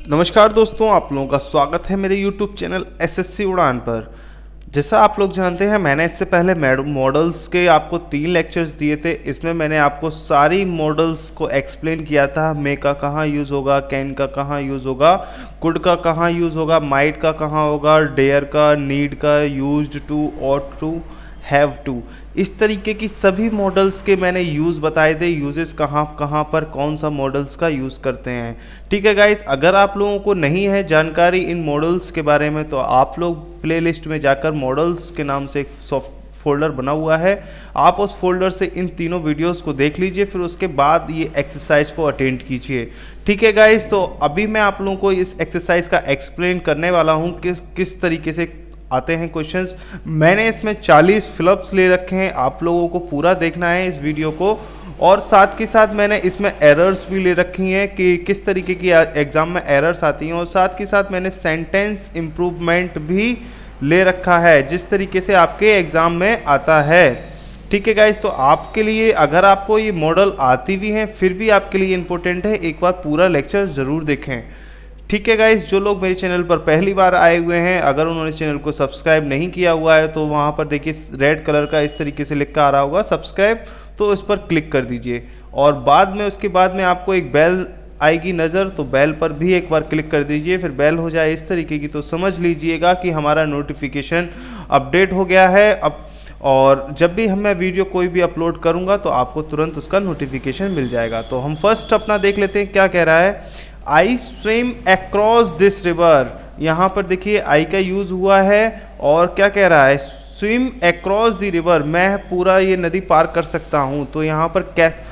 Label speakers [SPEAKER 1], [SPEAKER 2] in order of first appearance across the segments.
[SPEAKER 1] नमस्कार दोस्तों, आप लोगों का स्वागत है मेरे YouTube चैनल एसएससी उड़ान पर। जैसा आप लोग जानते हैं, मैंने इससे पहले मॉडल्स के आपको 3 लेक्चर्स दिए थे। इसमें मैंने आपको सारी मॉडल्स को एक्सप्लेन किया था। मे का कहाँ यूज़ होगा, कैन का कहाँ यूज़ होगा, कुड का कहाँ यूज़ होगा, माइट का कहाँ होगा, डेयर का, नीड का, used to, ought to, have to, इस तरीके की सभी मॉडल्स के मैंने यूज़ बताए थे। यूजेस कहाँ कहाँ पर कौन सा मॉडल्स का यूज़ करते हैं। ठीक है गाइस, अगर आप लोगों को नहीं है जानकारी इन मॉडल्स के बारे में तो आप लोग प्लेलिस्ट में जाकर मॉडल्स के नाम से एक सॉफ्ट फोल्डर बना हुआ है, आप उस फोल्डर से इन तीनों वीडियोस को देख लीजिए, फिर उसके बाद ये एक्सरसाइज को अटेंड कीजिए। ठीक है गाइस, तो अभी मैं आप लोगों को इस एक्सरसाइज का एक्सप्लेन करने वाला हूँ कि किस तरीके से आते हैं क्वेश्चंस। मैंने इसमें 40 फिलअप्स ले रखे हैं, आप लोगों को पूरा देखना है इस वीडियो को। और साथ के साथ मैंने इसमें एरर्स भी ले रखी हैं कि किस तरीके की एग्ज़ाम में एरर्स आती हैं, और साथ के साथ मैंने सेंटेंस इम्प्रूवमेंट भी ले रखा है जिस तरीके से आपके एग्ज़ाम में आता है। ठीक है गाइस, तो आपके लिए अगर आपको ये मॉडल आती भी हैं फिर भी आपके लिए इम्पोर्टेंट है एक बार पूरा लेक्चर ज़रूर देखें। ठीक है गाइस, जो लोग मेरे चैनल पर पहली बार आए हुए हैं, अगर उन्होंने चैनल को सब्सक्राइब नहीं किया हुआ है तो वहाँ पर देखिए रेड कलर का इस तरीके से लिख कर आ रहा होगा सब्सक्राइब, तो उस पर क्लिक कर दीजिए। और बाद में उसके बाद में आपको एक बेल आएगी नज़र, तो बेल पर भी एक बार क्लिक कर दीजिए। फिर बेल हो जाए इस तरीके की तो समझ लीजिएगा कि हमारा नोटिफिकेशन अपडेट हो गया है अब, और जब भी मैं वीडियो कोई भी अपलोड करूँगा तो आपको तुरंत उसका नोटिफिकेशन मिल जाएगा। तो हम फर्स्ट अपना देख लेते हैं क्या कह रहा है। I swim across this river, यहाँ पर देखिए आई का यूज़ हुआ है और क्या कह रहा है, स्विम अक्रॉस द रिवर, मैं पूरा ये नदी पार कर सकता हूँ। तो यहाँ पर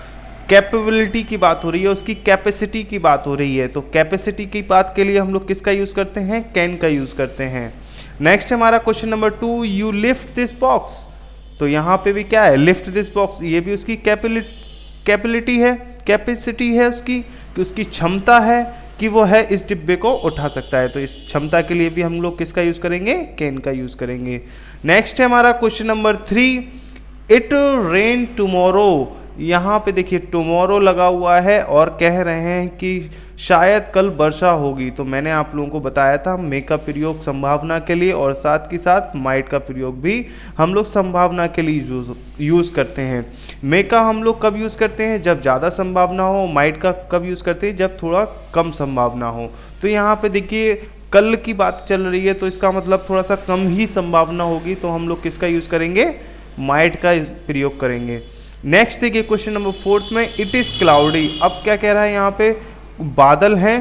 [SPEAKER 1] कैपेबिलिटी की बात हो रही है, उसकी कैपेसिटी की बात हो रही है। तो कैपेसिटी की बात के लिए हम लोग किसका यूज़ करते हैं, कैन का यूज़ करते हैं। नेक्स्ट हमारा question number 2, you lift this box, तो यहाँ पे भी क्या है, लिफ्ट दिस बॉक्स, ये भी उसकी कैपेबिलिटी है, कैपेसिटी है उसकी, कि उसकी क्षमता है कि वो है इस डिब्बे को उठा सकता है। तो इस क्षमता के लिए भी हम लोग किसका यूज़ करेंगे, कैन का यूज़ करेंगे। नेक्स्ट है हमारा question number 3, it rain tomorrow, यहाँ पे देखिए टुमारो लगा हुआ है और कह रहे हैं कि शायद कल वर्षा होगी। तो मैंने आप लोगों को बताया था मे का प्रयोग संभावना के लिए, और साथ के साथ माइट का प्रयोग भी हम लोग संभावना के लिए यूज़ करते हैं। मे का हम लोग कब यूज़ करते हैं, जब ज़्यादा संभावना हो। माइट का कब यूज़ करते हैं, जब थोड़ा कम संभावना हो। तो यहाँ पे देखिए कल की बात चल रही है तो इसका मतलब थोड़ा सा कम ही संभावना होगी, तो हम लोग किसका यूज़ करेंगे, माइट का प्रयोग करेंगे। नेक्स्ट देखिए क्वेश्चन नंबर 4 में, इट इज़ क्लाउडी, अब क्या कह रहा है, यहाँ पे बादल हैं,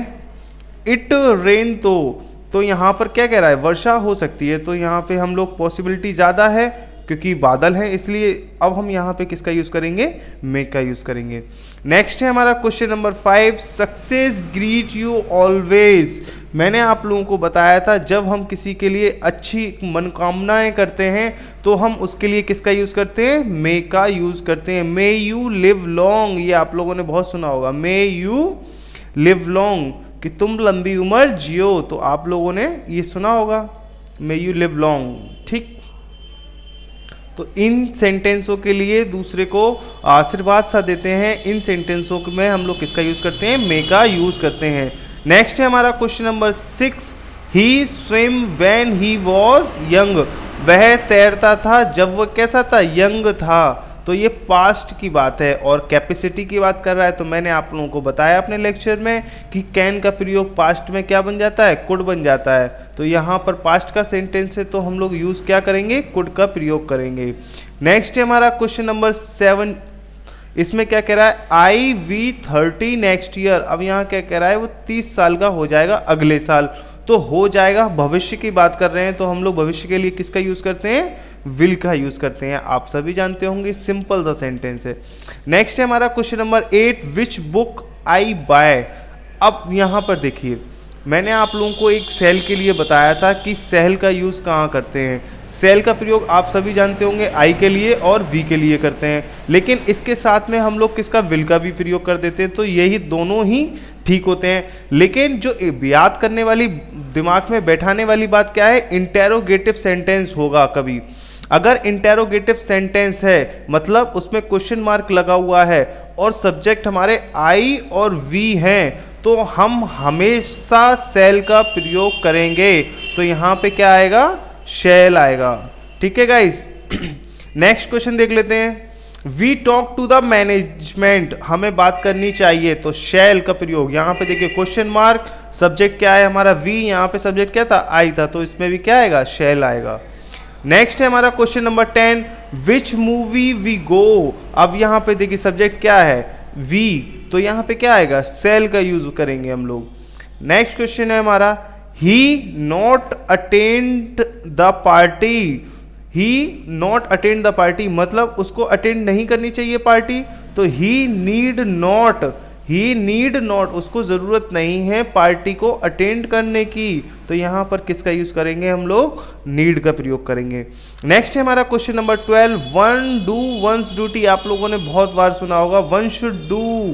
[SPEAKER 1] इट रेन, तो यहाँ पर क्या कह रहा है, वर्षा हो सकती है। तो यहाँ पे हम लोग पॉसिबिलिटी ज़्यादा है क्योंकि बादल है, इसलिए अब हम यहाँ पे किसका यूज़ करेंगे, मेक का यूज़ करेंगे। नेक्स्ट है हमारा question number 5, success greet you always, मैंने आप लोगों को बताया था जब हम किसी के लिए अच्छी मनोकामनाएं करते हैं तो हम उसके लिए किसका यूज़ करते हैं, मे का यूज़ करते हैं। मे यू लिव लॉन्ग, ये आप लोगों ने बहुत सुना होगा, मे यू लिव लॉन्ग, कि तुम लंबी उम्र जियो, तो आप लोगों ने ये सुना होगा, मे यू लिव लॉन्ग। ठीक, तो इन सेंटेंसों के लिए दूसरे को आशीर्वाद सा देते हैं, इन सेंटेंसों में हम लोग किसका यूज़ करते हैं, मे का यूज़ करते हैं। नेक्स्ट है हमारा question number 6, he swim when he was young, वह तैरता था जब वह कैसा था, यंग था। तो ये पास्ट की बात है और कैपेसिटी की बात कर रहा है। तो मैंने आप लोगों को बताया अपने लेक्चर में कि कैन का प्रयोग पास्ट में क्या बन जाता है, कुड बन जाता है। तो यहाँ पर पास्ट का सेंटेंस है तो हम लोग यूज़ क्या करेंगे, कुड का प्रयोग करेंगे। नेक्स्ट है हमारा क्वेश्चन नंबर 7, इसमें क्या कह रहा है, आई वी 30 नेक्स्ट ईयर, अब यहाँ क्या कह रहा है, वो 30 साल का हो जाएगा अगले साल। तो हो जाएगा, भविष्य की बात कर रहे हैं, तो हम लोग भविष्य के लिए किसका यूज़ करते हैं, विल का यूज़ करते हैं। आप सभी जानते होंगे, सिंपल सा सेंटेंस है। नेक्स्ट है हमारा question number 8, which book I buy, अब यहाँ पर देखिए मैंने आप लोगों को एक सेल के लिए बताया था कि सेल का यूज़ कहाँ करते हैं। सेल का प्रयोग आप सभी जानते होंगे आई के लिए और वी के लिए करते हैं, लेकिन इसके साथ में हम लोग किसका, विल का भी प्रयोग कर देते हैं। तो यही दोनों ही ठीक होते हैं, लेकिन जो याद करने वाली, दिमाग में बैठाने वाली बात क्या है, इंटेरोगेटिव सेंटेंस होगा कभी। अगर इंटेरोगेटिव सेंटेंस है मतलब उसमें क्वेश्चन मार्क लगा हुआ है और सब्जेक्ट हमारे आई और वी हैं, तो हम हमेशा शैल का प्रयोग करेंगे। तो यहाँ पे क्या आएगा, शैल आएगा। ठीक है गाइस, नेक्स्ट क्वेश्चन देख लेते हैं। We talk to the management, हमें बात करनी चाहिए, तो शैल का प्रयोग। यहाँ पे देखिए क्वेश्चन मार्क, सब्जेक्ट क्या है हमारा वी, यहाँ पे सब्जेक्ट क्या था, आई था, तो इसमें भी क्या आएगा, शैल आएगा। नेक्स्ट है हमारा question number 10, which movie we go. अब यहाँ पे देखिए सब्जेक्ट क्या है, वी, तो यहाँ पे क्या आएगा, शैल का यूज करेंगे हम लोग। नेक्स्ट क्वेश्चन है हमारा, he not attend the party. He not attend the party मतलब उसको अटेंड नहीं करनी चाहिए पार्टी, तो ही नीड नॉट, उसको जरूरत नहीं है पार्टी को अटेंड करने की, तो यहां पर किसका यूज करेंगे हम लोग, नीड का प्रयोग करेंगे। नेक्स्ट है हमारा question number 12, one do one's duty. आप लोगों ने बहुत बार सुना होगा, one should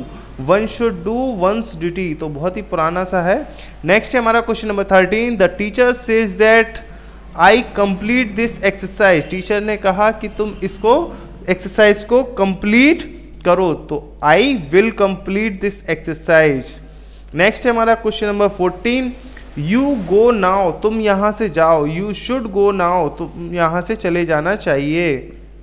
[SPEAKER 1] do one's duty, तो बहुत ही पुराना सा है। नेक्स्ट है हमारा question number 13, the teacher says that I complete this exercise. Teacher ने कहा कि तुम इसको एक्सरसाइज को कंप्लीट करो, तो I will complete this exercise. Next है हमारा question number 14, you go now, तुम यहां से जाओ, यू शुड गो नाउ, तुम यहां से चले जाना चाहिए,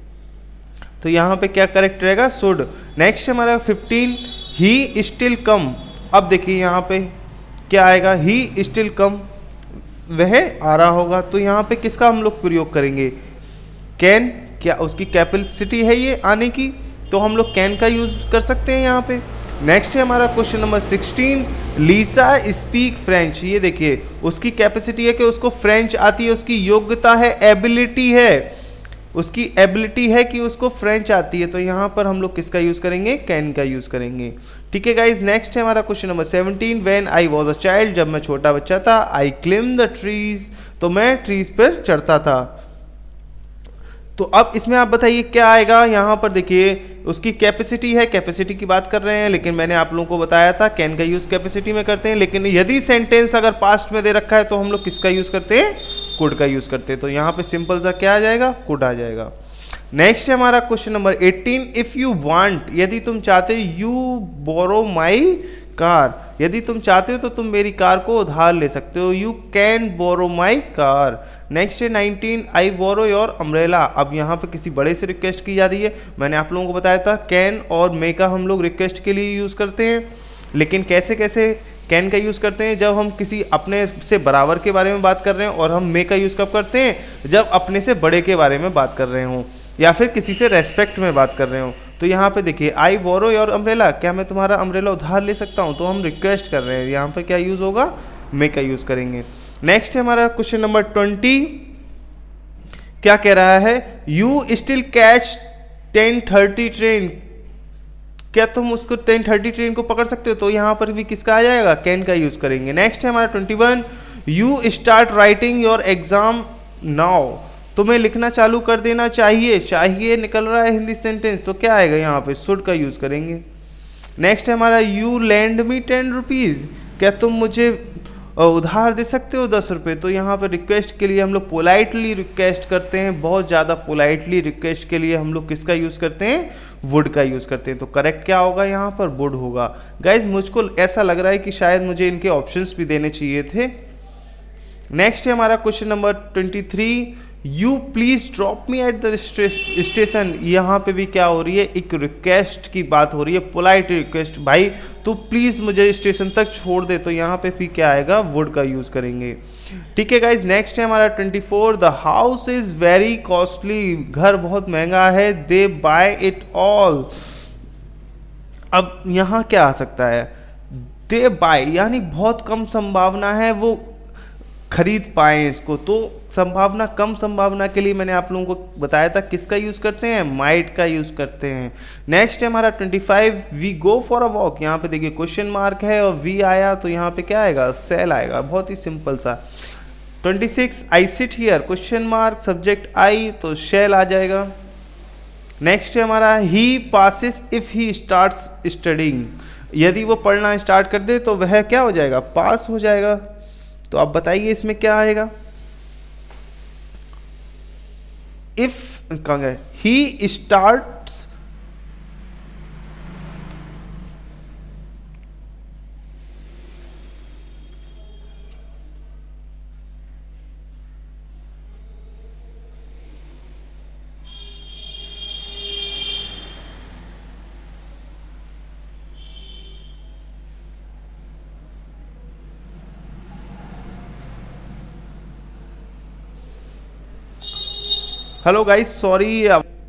[SPEAKER 1] तो यहां पे क्या करेक्ट रहेगा, शुड। नेक्स्ट है हमारा 15, ही स्टिल कम। अब देखिए यहां पे क्या आएगा, ही स्टिल कम, वह आ रहा होगा, तो यहाँ पे किसका हम लोग प्रयोग करेंगे, कैन, क्या उसकी कैपेसिटी है ये आने की, तो हम लोग कैन का यूज कर सकते हैं यहाँ पे। नेक्स्ट है हमारा question number 16, Lisa speak French. ये देखिए उसकी कैपेसिटी है कि उसको फ्रेंच आती है, उसकी योग्यता है, एबिलिटी है, उसकी एबिलिटी है कि उसको फ्रेंच आती है, तो यहाँ पर हम लोग किसका यूज करेंगे, कैन का यूज करेंगे। ठीक है गाइज, नेक्स्ट है हमारा question number 17, when I was a child, जब मैं छोटा बच्चा था, आई क्लिम्ब द ट्रीज, तो मैं ट्रीज पर चढ़ता था। तो अब इसमें आप बताइए क्या आएगा, यहाँ पर देखिए उसकी कैपेसिटी है, कैपेसिटी की बात कर रहे हैं, लेकिन मैंने आप लोगों को बताया था कैन का यूज कैपेसिटी में करते हैं, लेकिन यदि सेंटेंस अगर पास्ट में दे रखा है तो हम लोग किसका यूज करते हैं, कुड का यूज करते हैं, तो यहाँ पे सिंपल सा क्या आ जाएगा, कुड आ जाएगा। नेक्स्ट है हमारा question number 18, if you want, यदि तुम चाहते हो, यू बोरो माई कार, यदि तुम चाहते हो तो तुम मेरी कार को उधार ले सकते हो, you can borrow my car. Next है 19, आई बोरो योर अम्ब्रेला। अब यहाँ पे किसी बड़े से रिक्वेस्ट की जा रही है, मैंने आप लोगों को बताया था कैन और मे का हम लोग रिक्वेस्ट के लिए यूज करते हैं, लेकिन कैसे कैसे कैन का यूज़ करते हैं, जब हम किसी अपने से बराबर के बारे में बात कर रहे हैं, और हम मे का यूज़ कब करते हैं, जब अपने से बड़े के बारे में बात कर रहे हों, या फिर किसी से रेस्पेक्ट में बात कर रहे हो। तो यहाँ पे देखिए आई बोरो योर अम्ब्रेला, क्या मैं तुम्हारा अम्ब्रेला उधार ले सकता हूँ, तो हम रिक्वेस्ट कर रहे हैं, यहाँ पे क्या यूज़ होगा, मे का यूज़ करेंगे। नेक्स्ट है हमारा क्वेश्चन नंबर 20, क्या कह रहा है, यू स्टिल कैच 10:30 ट्रेन, क्या तुम उसको 10:30 ट्रेन को पकड़ सकते हो, तो यहाँ पर भी किसका आ जाएगा, कैन का यूज करेंगे। नेक्स्ट है हमारा 21, you start writing your exam now, तुम्हें लिखना चालू कर देना चाहिए, चाहिए निकल रहा है हिंदी सेंटेंस, तो क्या आएगा यहाँ पे, शुड का यूज करेंगे। नेक्स्ट है हमारा, यू लैंड मी 10 रुपीज़, क्या तुम मुझे उधार दे सकते हो 10 रुपये, तो यहाँ पर रिक्वेस्ट के लिए हम लोग पोलाइटली रिक्वेस्ट करते हैं, बहुत ज़्यादा पोलाइटली रिक्वेस्ट के लिए हम लोग किसका यूज़ करते हैं, वुड का यूज़ करते हैं, तो करेक्ट क्या होगा यहाँ पर, वुड होगा। गाइज मुझको ऐसा लग रहा है कि शायद मुझे इनके ऑप्शंस भी देने चाहिए थे। नेक्स्ट है हमारा question number 23, you please drop me at the station, यहाँ पे भी क्या हो रही है, एक रिक्वेस्ट की बात हो रही है, पोलाइट रिक्वेस्ट, भाई तो प्लीज मुझे स्टेशन तक छोड़ दे, तो यहाँ पे फिर क्या आएगा, वुड का यूज करेंगे। ठीक है गाइज, नेक्स्ट है हमारा 24, the house is very costly, घर बहुत महंगा है, दे बाय इट ऑल। अब यहाँ क्या आ सकता है, दे बाय यानी बहुत कम संभावना है वो खरीद पाए इसको, तो संभावना, कम संभावना के लिए मैंने आप लोगों को बताया था किसका यूज करते हैं, माइट का यूज करते हैं। नेक्स्ट है हमारा 25, we go for a walk, यहाँ पे देखिए क्वेश्चन मार्क है और वी आया, तो यहाँ पे क्या आएगा, सेल आएगा, बहुत ही सिंपल सा। 26, I sit here, question mark, subject I, तो शेल आ जाएगा। नेक्स्ट है हमारा, he passes if he starts studying, यदि वो पढ़ना स्टार्ट कर दे तो वह क्या हो जाएगा, पास हो जाएगा। तो आप बताइए इसमें क्या आएगा, इफ कहाँ गए, he starts, hello guys, sorry.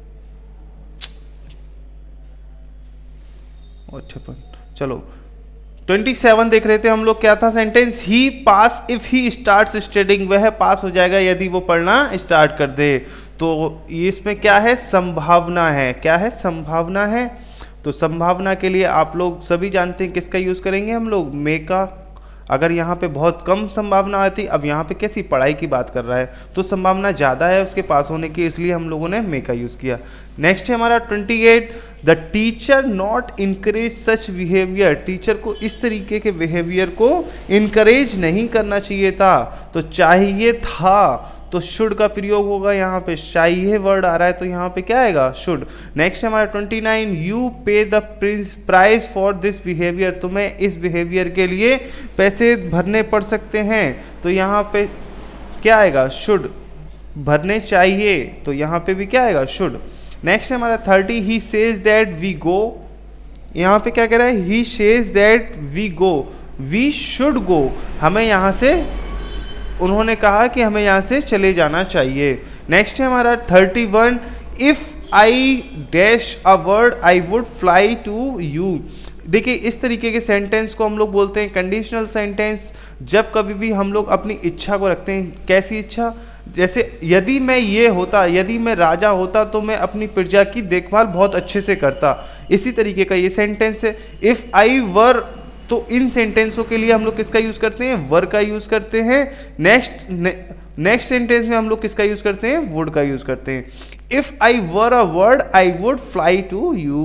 [SPEAKER 1] चलो 27 देख रहे थे हम लोग, क्या था sentence? He pass if he start studying, वह पास हो जाएगा यदि वो पढ़ना स्टार्ट कर दे। तो इसमें क्या है? संभावना है। क्या है? संभावना है। तो संभावना के लिए आप लोग सभी जानते हैं किसका यूज करेंगे हम लोग? मे का। अगर यहाँ पे बहुत कम संभावना आती, अब यहाँ पे कैसी पढ़ाई की बात कर रहा है तो संभावना ज़्यादा है उसके पास होने की, इसलिए हम लोगों ने मे का यूज़ किया। नेक्स्ट है हमारा 28, the teacher not encourage such behaviour, teacher को इस तरीके के बिहेवियर को इनकरेज नहीं करना चाहिए था, तो चाहिए था तो शुड का प्रयोग होगा। यहाँ पे चाहिए वर्ड आ रहा है तो यहाँ पे क्या आएगा? शुड। नेक्स्ट है हमारा 29, you pay the price for this behaviour, तुम्हें इस बिहेवियर के लिए पैसे भरने पड़ सकते हैं, तो यहाँ पे क्या आएगा? शुड। भरने चाहिए, तो यहाँ पे भी क्या आएगा? शुड। नेक्स्ट है हमारा 30, he says that we go, यहाँ पे क्या कह रहा है? He says that we go, we should go, हमें यहाँ से, उन्होंने कहा कि हमें यहाँ से चले जाना चाहिए। नेक्स्ट है हमारा 31, if I dash a word I would fly to you. देखिए इस तरीके के सेंटेंस को हम लोग बोलते हैं कंडीशनल सेंटेंस, जब कभी भी हम लोग अपनी इच्छा को रखते हैं। कैसी इच्छा? जैसे यदि मैं ये होता, यदि मैं राजा होता तो मैं अपनी प्रजा की देखभाल बहुत अच्छे से करता, इसी तरीके का ये सेंटेंस है। इफ आई वर, तो इन सेंटेंसों के लिए हम लोग किसका यूज करते हैं? वर का यूज करते हैं। नेक्स्ट सेंटेंस में हम लोग किसका यूज करते हैं? वुड का यूज करते हैं। If I were a word I would fly to you,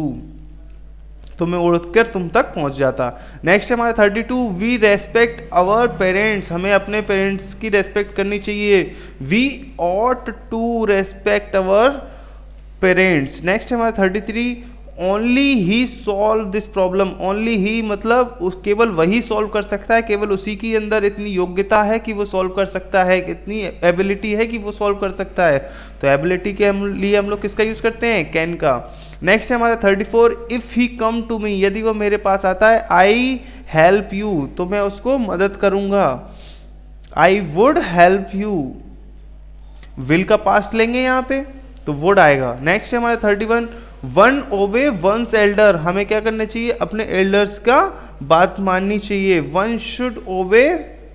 [SPEAKER 1] तो मैं उड़कर तुम तक पहुंच जाता। नेक्स्ट हमारा 32, वी रेस्पेक्ट आवर पेरेंट्स, हमें अपने पेरेंट्स की रेस्पेक्ट करनी चाहिए। We ought to respect our parents. Next हमारा 33, only he solve this problem, only he मतलब केवल वही सॉल्व कर सकता है, केवल उसी के अंदर इतनी योग्यता है कि वो सॉल्व कर सकता है, इतनी एबिलिटी है कि वो सॉल्व कर सकता है, तो एबिलिटी के लिए हम लोग किसका यूज करते हैं? कैन का। नेक्स्ट है हमारा 34, if he come to me, यदि वो मेरे पास आता है, आई हेल्प यू, तो मैं उसको मदद करूंगा, I would help you. Will का पास्ट लेंगे यहाँ पे तो वुड आएगा। नेक्स्ट है हमारा 31, वन ओवे वंस एल्डर, हमें क्या करना चाहिए? अपने एल्डर्स का बात माननी चाहिए। One should obey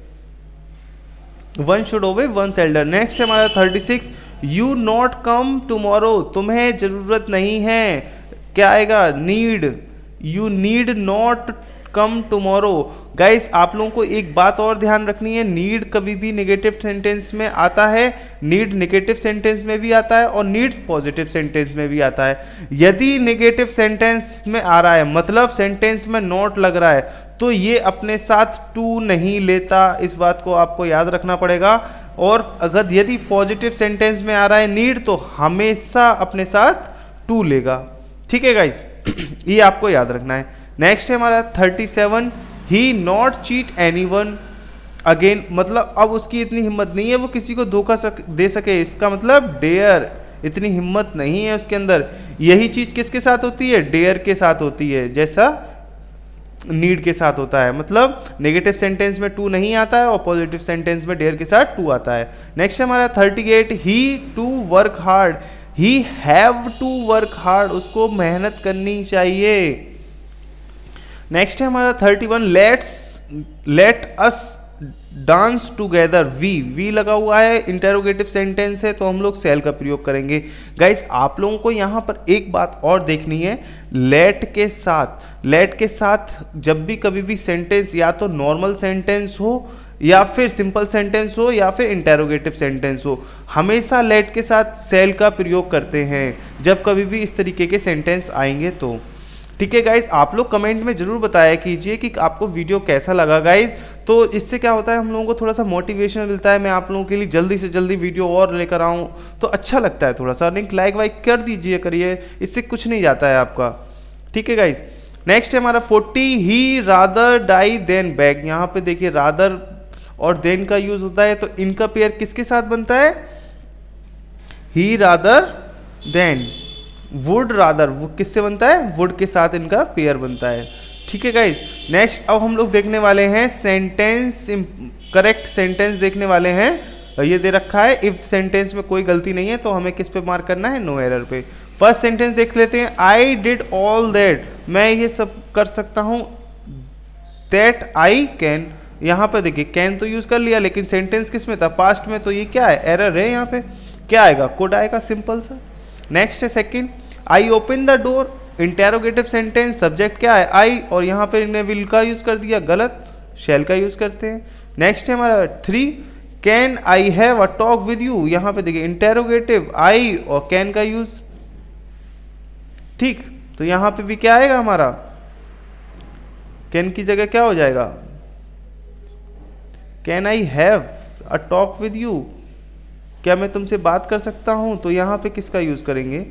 [SPEAKER 1] one's elder. Next है हमारा 36, यू नॉट कम टुमारो, तुम्हें जरूरत नहीं है, क्या आएगा? Need, you need not come tomorrow. Guys आप लोगों को एक बात और ध्यान रखनी है, नीड कभी भी नेगेटिव सेंटेंस में आता है, नीड नेगेटिव सेंटेंस में भी आता है और नीड पॉजिटिव सेंटेंस में भी आता है। यदि नेगेटिव सेंटेंस में आ रहा है, मतलब सेंटेंस में नॉट लग रहा है, तो ये अपने साथ टू नहीं लेता, इस बात को आपको याद रखना पड़ेगा। और अगर यदि पॉजिटिव सेंटेंस में आ रहा है नीड, तो हमेशा अपने साथ टू लेगा। ठीक है गाइस, ये आपको याद रखना है। नेक्स्ट है हमारा 37, he not cheat anyone again, मतलब अब उसकी इतनी हिम्मत नहीं है वो किसी को धोखा दे सके, इसका मतलब डेयर, इतनी हिम्मत नहीं है उसके अंदर। यही चीज किसके साथ होती है? डेयर के साथ होती है, जैसा नीड के साथ होता है। मतलब नेगेटिव सेंटेंस में टू नहीं आता है और पॉजिटिव सेंटेंस में डेयर के साथ टू आता है। नेक्स्ट हमारा 38, he to work hard, he have to work hard, उसको मेहनत करनी चाहिए। नेक्स्ट है हमारा 31, let us dance together, we लगा हुआ है, इंटेरोगेटिव सेंटेंस है तो हम लोग सेल का प्रयोग करेंगे। गाइस आप लोगों को यहाँ पर एक बात और देखनी है, लेट के साथ जब भी कभी भी सेंटेंस या तो नॉर्मल सेंटेंस हो या फिर सिंपल सेंटेंस हो या फिर इंटेरोगेटिव सेंटेंस हो, हमेशा लेट के साथ सेल का प्रयोग करते हैं जब कभी भी इस तरीके के सेंटेंस आएंगे तो। ठीक है गाइज, आप लोग कमेंट में जरूर बताया कीजिए कि आपको वीडियो कैसा लगा गाइज। तो इससे क्या होता है, हम लोगों को थोड़ा सा मोटिवेशन मिलता है, मैं आप लोगों के लिए जल्दी से जल्दी वीडियो और लेकर आऊँ तो अच्छा लगता है। थोड़ा सा लिंक लाइक वाइक कर दीजिए करिए, इससे कुछ नहीं जाता है आपका। ठीक है गाइज, नेक्स्ट है हमारा 40, he rather die than beg. यहाँ पे देखिए रादर और देन का यूज होता है, तो इनका पेयर किसके साथ बनता है? He rather than. Would rather वो किससे बनता है? वुड के साथ इनका पेयर बनता है। ठीक है गाइज, नेक्स्ट अब हम लोग देखने वाले हैं सेंटेंस, करेक्ट सेंटेंस देखने वाले हैं ये दे रखा है इफ सेंटेंस में कोई गलती नहीं है तो हमें किस पे मार्क करना है, नो एरर पे। फर्स्ट सेंटेंस देख लेते हैं, आई डिड ऑल दैट, मैं ये सब कर सकता हूँ, दैट आई कैन, यहाँ पे देखिए कैन तो यूज कर लिया लेकिन सेंटेंस किस में था, पास्ट में, तो ये क्या है, एरर है। यहाँ पे क्या आएगा, कुड आएगा, सिंपल सा। नेक्स्ट है second, I open the door, interrogative sentence, subject क्या है, आई, और यहाँ पे इन्हें विल का यूज कर दिया, गलत, शैल का यूज करते हैं। नेक्स्ट है हमारा 3, can I have a talk with you, यहाँ पे देखिए इंटेरोगेटिव, आई और कैन का यूज, ठीक, तो यहाँ पे भी क्या आएगा हमारा, कैन की जगह क्या हो जाएगा, can I have a talk with you, क्या मैं तुमसे बात कर सकता हूं, तो यहां पे किसका यूज करेंगे,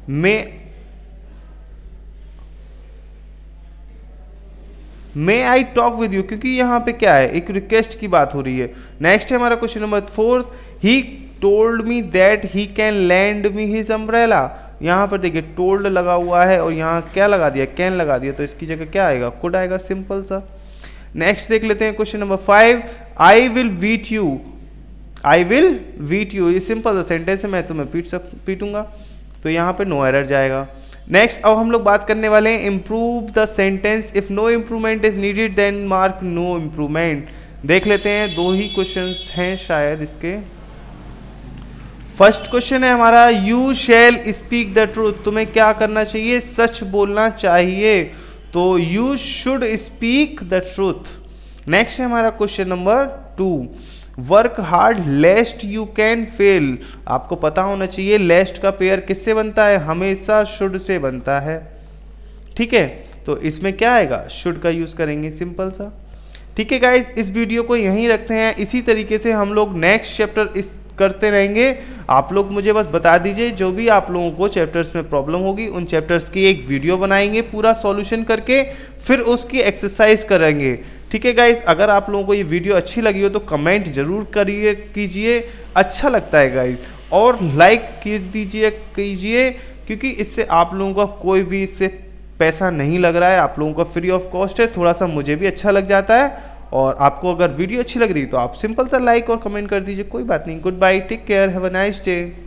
[SPEAKER 1] may I talk with you, क्योंकि यहां पे क्या है, एक रिक्वेस्ट की बात हो रही है। नेक्स्ट है हमारा question number 4, he told me that he can lend me his umbrella, यहां पर देखिए टोल्ड लगा हुआ है और यहां क्या लगा दिया, कैन लगा दिया, तो इसकी जगह क्या आएगा, कुड आएगा, सिंपल सा। नेक्स्ट देख लेते हैं question number 5, I will beat you, I will beat you, ये सिंपल सा सेंटेंस है, मैं तुम्हें पीटूंगा, तो यहाँ पे नो एरर जाएगा। नेक्स्ट अब हम लोग बात करने वाले हैं improve the sentence, if no improvement is needed then mark no improvement. देख लेते हैं, 2 ही क्वेश्चंस हैं शायद इसके। फर्स्ट क्वेश्चन है हमारा, you shall speak the truth, तुम्हें क्या करना चाहिए, सच बोलना चाहिए, तो you should speak the truth. Next है हमारा question number 2, work hard lest you can fail, आपको पता होना चाहिए लेस्ट का पेयर किससे बनता है, हमेशा शुड से बनता है, ठीक है, तो इसमें क्या आएगा, शुड का यूज करेंगे, सिंपल सा। ठीक है गाइज, इस वीडियो को यहीं रखते हैं, इसी तरीके से हम लोग नेक्स्ट चैप्टर इस करते रहेंगे। आप लोग मुझे बस बता दीजिए जो भी आप लोगों को चैप्टर्स में प्रॉब्लम होगी, उन चैप्टर्स की एक वीडियो बनाएंगे पूरा सॉल्यूशन करके, फिर उसकी एक्सरसाइज करेंगे। ठीक है गाइज, अगर आप लोगों को ये वीडियो अच्छी लगी हो तो कमेंट जरूर कीजिए, अच्छा लगता है गाइज, और लाइक कीजिए, क्योंकि इससे आप लोगों का कोई भी इससे पैसा नहीं लग रहा है, आप लोगों का फ्री ऑफ कॉस्ट है, थोड़ा सा मुझे भी अच्छा लग जाता है। और आपको अगर वीडियो अच्छी लग रही है तो आप सिंपल सा लाइक और कमेंट कर दीजिए, कोई बात नहीं। Goodbye, take care, have a nice day.